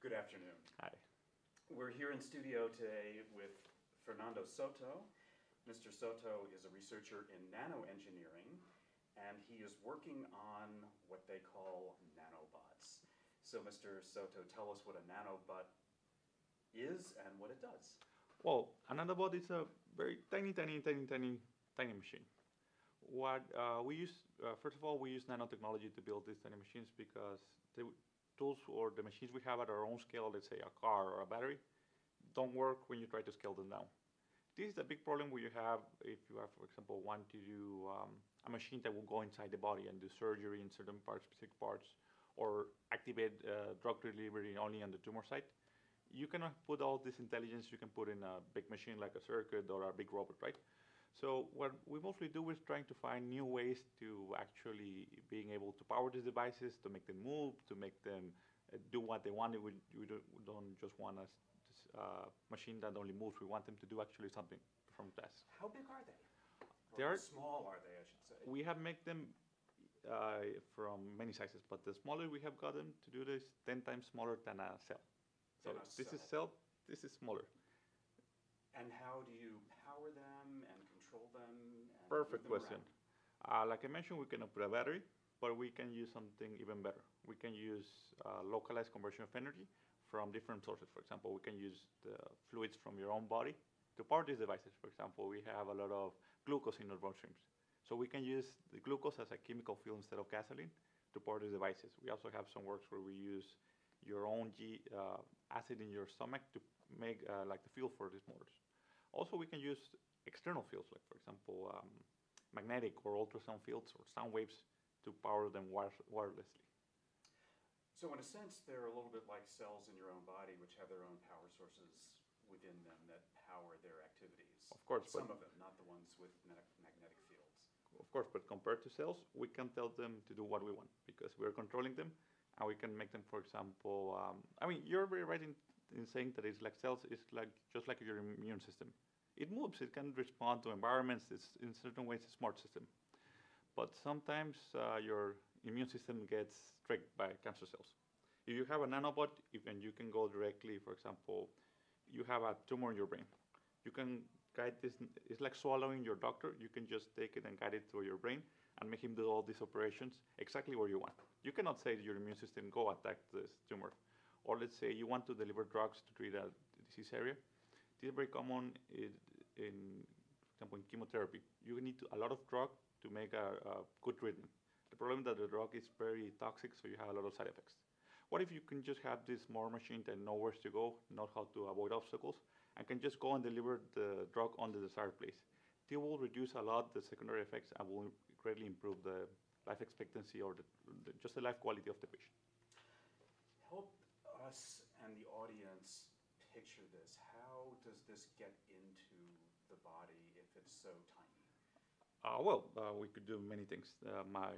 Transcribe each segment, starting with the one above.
Good afternoon. Hi. We're here in studio today with Fernando Soto. Mr. Soto is a researcher in nanoengineering, and he is working on what they call nanobots. So Mr. Soto, tell us what a nanobot is and what it does. Well, a nanobot is a very tiny machine. What we use, first of all, we use nanotechnology to build these tiny machines because the tools or the machines we have at our own scale, let's say a car or a battery, don't work when you try to scale them down. This is a big problem where you have, if you have, for example, want to do a machine that will go inside the body and do surgery in certain parts, specific parts, or activate drug delivery only on the tumor site. You cannot put all this intelligence you can put in a big machine like a circuit or a big robot, right? So what we mostly do is trying to find new ways to actually being able to power these devices, to make them move, to make them do what they want. We don't just want a machine that only moves. We want them to do actually something from tasks. How big are they? They Or how are small are they, I should say? We have made them from many sizes, but the smaller we have gotten to do this, 10 times smaller than a cell. So this is cell, this is smaller. And how do you power them and control them? And Perfect move them question. around? Like I mentioned, we cannot put a battery, but we can use something even better. We can use localized conversion of energy from different sources. For example, we can use the fluids from your own body to power these devices. For example, we have a lot of glucose in our bloodstreams. So we can use the glucose as a chemical fuel instead of gasoline to power these devices. We also have some works where we use your own acid in your stomach to make like the fuel for these motors. Also, we can use external fields, like for example, magnetic or ultrasound fields or sound waves to power them wirelessly. So in a sense, they're a little bit like cells in your own body, which have their own power sources within them that power their activities. Of course. Some of them, not the ones with magnetic fields. Of course, but compared to cells, we can tell them to do what we want because we're controlling them, and we can make them, for example, I mean, you're very right in saying that it's like cells, it's like just like your immune system. It moves, it can respond to environments, it's in certain ways a smart system. But sometimes your immune system gets tricked by cancer cells. If you have a nanobot, and you can go directly, for example, you have a tumor in your brain. You can guide this, it's like swallowing your doctor. You can just take it and guide it through your brain and make him do all these operations exactly where you want. You cannot say to your immune system, go attack this tumor. Or let's say you want to deliver drugs to treat a disease area. This is very common for example, in chemotherapy. You need a lot of drug to make a good treatment. The problem is that the drug is very toxic, so you have a lot of side effects. What if you can just have this small machine that knows where to go, knows how to avoid obstacles, and can just go and deliver the drug on the desired place? This will reduce a lot the secondary effects and will greatly improve the life expectancy or just the life quality of the patient. Help us and the audience picture this. How does this get into the body if it's so tiny? We could do many things. My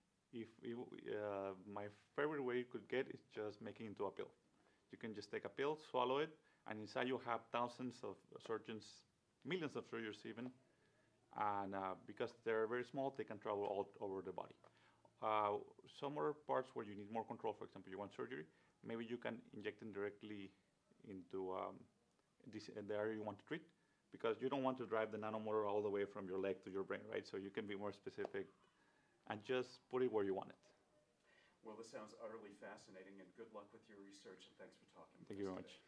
favorite way you could get is just making it into a pill. You can just take a pill, swallow it, and inside you have thousands of surgeons, millions of surgeons even, and because they're very small, they can travel all over the body. Some other parts where you need more control, for example, you want surgery, maybe you can inject them directly into the area you want to treat, because you don't want to drive the nanomotor all the way from your leg to your brain, right? So you can be more specific and just put it where you want it. Well, this sounds utterly fascinating, and good luck with your research, and thanks for talking. Thank you very much.